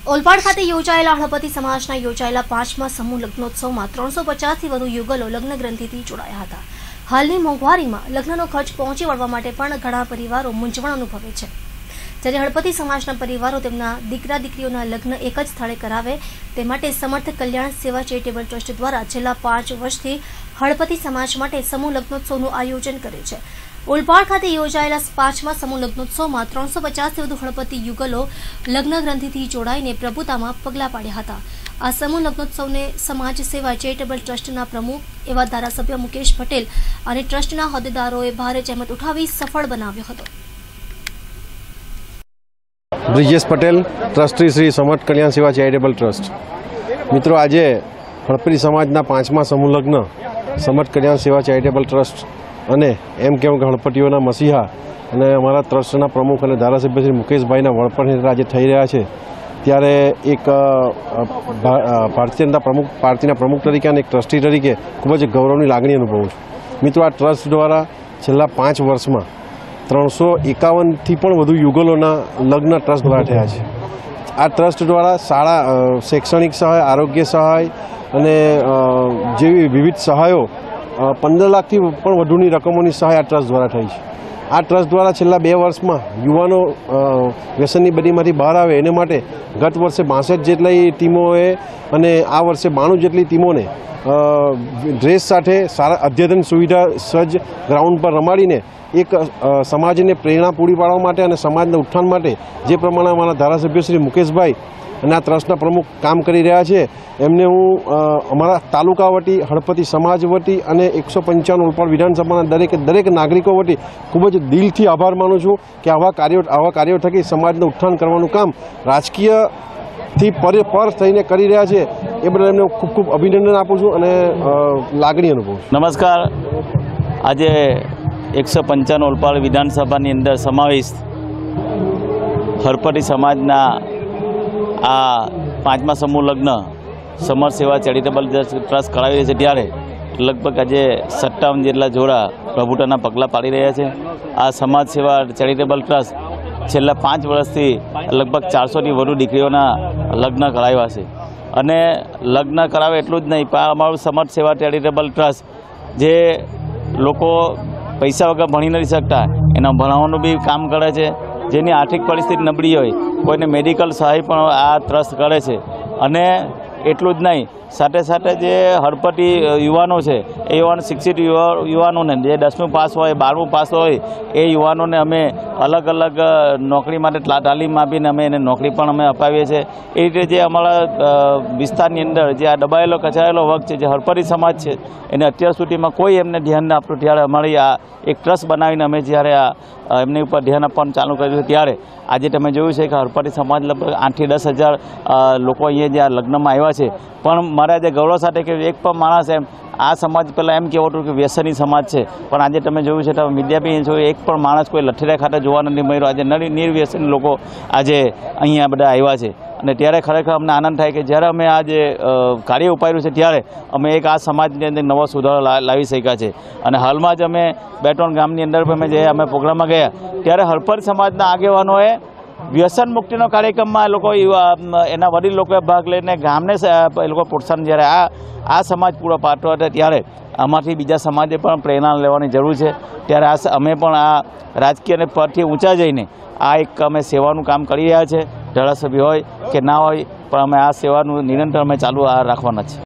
ઓલપાડ ખાતે યોજાયેલા હળપતિ સમાજના યોજાયેલા 5મા સમૂહ લગ્નોત્સવમાં 350 થી વધુ યુગલો લગ્ન ગ્રંથિથી જોડાયા હતા। હાલની મોંઘવારીમાં લગ્નનો ખર્ચ પહોંચી વળવા માટે પણ ઘણા પરિવારો મૂંઝવણ અનુભવે છે। જ્યારે હળપતિ સમાજના પરિવારો તેમના દીકરા દીકરીઓના લગ્ન એક જ સ્થળે કરાવે તે માટે સમર્થ કલ્યાણ સેવા ચેરિટેબલ ટ્રસ્ટ દ્વારા છેલ્લા 5 વર્ષથી હળપતિ સમાજ માટે સમૂહ લગ્નોત્સવનું આયોજન કરે છે। ઓલપાડ ખાતે યોજાયેલા 5મા સમૂહ લગ્નોત્સવમાં 350 થી વધુ હળપતિ યુગલો લગ્ન ગ્રંથિથી જોડાઈને પ્રભુતામાં પગલાં પાડ્યા હતા। આ સમૂહ લગ્નોત્સવને સમાજ સેવા ચેરિટેબલ ટ્રસ્ટના પ્રમુખ એવા ધારાસભ્ય મુકેશ પટેલ અને ટ્રસ્ટના હોદ્દેદારોએ ભારે જહેમત ઉઠાવી સફળ બનાવ્યો હતો। બ્રિજેશ પટેલ, ટ્રસ્ટી શ્રી સમર્થ કલ્યાણ સેવા ચેરિટેબલ ટ્રસ્ટ। મિત્રો, આજે હળપતિ સમાજના 5મા સમૂહ લગ્ન સમર્થ કલ્યાણ સેવા ચેરિટેબલ ટ્રસ્ટ અને એમ કહેવું કે હળપતિઓના મસીહા અને અમારા ટ્રસ્ટના પ્રમુખ અને ધારાસભ્ય શ્રી મુકેશભાઈના વડપણ હેઠળ આજે થઈ રહ્યા છે। ત્યારે એક ભારતીય જનતા પાર્ટીના પ્રમુખ તરીકે અને એક ટ્રસ્ટી તરીકે ખૂબ જ ગૌરવની લાગણી અનુભવું છું। મિત્રો, આ ટ્રસ્ટ દ્વારા છેલ્લા 5 વર્ષમાં 351થી પણ વધુ યુગલોના લગ્ન ટ્રસ્ટ દ્વારા થયા છે। આ ટ્રસ્ટ દ્વારા શાળા, શૈક્ષણિક સહાય, આરોગ્ય સહાય અને જેવી વિવિધ સહાયો 15 લાખથી પણ વધુની રકમોની સહાય આ ટ્રસ્ટ દ્વારા થઈ છે। આ ટ્રસ્ટ દ્વારા છેલ્લા 2 વર્ષમાં યુવાનો વ્યસનની બદીમાંથી બહાર આવે એને માટે ગત વર્ષે 62 જેટલી ટીમોએ અને આ વર્ષે 92 જેટલી ટીમોને ડ્રેસ સાથે સારા અદ્યતન સુવિધા સજ્જ ગ્રાઉન્ડ પર રમાડીને એક સમાજને પ્રેરણા પૂરી પાડવા માટે અને સમાજના ઉત્થાન માટે જે પ્રમાણે અમારા ધારાસભ્ય શ્રી મુકેશભાઈ અને આ ટ્રસ્ટના પ્રમુખ કામ કરી રહ્યા છે એમને હું અમારા તાલુકા વતી, હળપતિ સમાજ વતી અને 155 ઓલપાડ વિધાનસભાના દરેક નાગરિકો વતી ખૂબ જ દિલથી આભાર માનું છું કે આવા કાર્યો થકી સમાજનું ઉત્થાન કરવાનું કામ રાજકીયથી પર થઈને કરી રહ્યા છે એ બદલ એમને ખૂબ ખૂબ અભિનંદન આપું છું અને લાગણી અનુભવું છું। નમસ્કાર। આજે 155 ઓલપાડ વિધાનસભાની અંદર સમાવિષ્ટ હળપતિ સમાજના આ 5મા સમૂહ લગ્ન સમર્થ સેવા ચેરિટેબલ ટ્રસ્ટ કરાવી રહી છે। ત્યારે લગભગ આજે 57 જેટલા જોડા પ્રભુતાના પગલાં પાડી રહ્યા છે। આ સમાજ સેવા ચેરિટેબલ ટ્રસ્ટ છેલ્લા 5 વર્ષથી લગભગ 400થી વધુ દીકરીઓના લગ્ન કરાવ્યા છે અને લગ્ન કરાવે એટલું જ નહીં, પણ અમારું સમર્થ સેવા ચેરિટેબલ ટ્રસ્ટ જે લોકો પૈસા વગર ભણી નથી શકતા એના ભણાવવાનું બી કામ કરે છે। જેની આર્થિક પરિસ્થિતિ નબળી હોય કોઈને મેડિકલ સહાય પણ આ ટ્રસ્ટ કરે છે અને એટલું જ નહીં, સાથે સાથે જે હળપતિ યુવાનો છે એ શિક્ષિત યુવાનોને જે 10મું પાસ હોય, 12મું પાસ હોય એ યુવાનોને અમે અલગ અલગ નોકરી માટે તાલીમ આપીને અમે એને નોકરી પણ અમે અપાવીએ છીએ। એ રીતે જે અમારા વિસ્તારની અંદર જે આ દબાયેલો કચાયેલો વર્ગ છે, જે હળપતિ સમાજ છે, એને અત્યાર સુધીમાં કોઈ એમને ધ્યાન ના આપતું, ત્યારે અમારી આ એક ટ્રસ્ટ બનાવીને અમે જ્યારે આ એમની ઉપર ધ્યાન આપવાનું ચાલુ કર્યું છે। ત્યારે આજે તમે જોયું છે કે હળપતિ સમાજ લગભગ 8 થી 10 હજાર લોકો અહીંયા જે આ લગ્નમાં આવ્યા છે। પણ મારે આજે ગૌરવ સાથે કે એક પણ માણસ એમ આ સમાજ પહેલાં એમ કહેવું હતું કે વ્યસની સમાજ છે, પણ આજે તમે જોયું છે તમે મીડિયા બી જોયું, એક પણ માણસ કોઈ લઠ્ઠીરા ખાતે જોવા નથી મળ્યો। આજે નિર્વ્યસની લોકો આજે અહીંયા બધા આવ્યા છે અને ત્યારે ખરેખર અમને આનંદ થાય કે જ્યારે અમે આ જે કાર્ય ઉપાડ્યું છે ત્યારે અમે એક આ સમાજની અંદર નવો સુધારો લાવી શક્યા છે। અને હાલમાં જ અમે 2-3 ગામની અંદર અમે પ્રોગ્રામમાં ગયા ત્યારે હળપતિ સમાજના આગેવાનોએ વ્યસન મુક્તિનો કાર્યક્રમમાં લોકો એના વડીલ લોકોએ ભાગ લઈને ગામને એ લોકો પ્રોત્સાહન જ્યારે આ સમાજ પૂરો પાડતો હતો ત્યારે આમાંથી બીજા સમાજે પણ પ્રેરણા લેવાની જરૂર છે। ત્યારે અમે પણ આ રાજકીય પરથી ઊંચા જઈને આ એક અમે સેવાનું કામ કરી રહ્યા છે। ધારાસભ્ય હોય કે ના હોય પણ અમે આ સેવાનું નિરંતર અમે ચાલુ રાખવાના છે।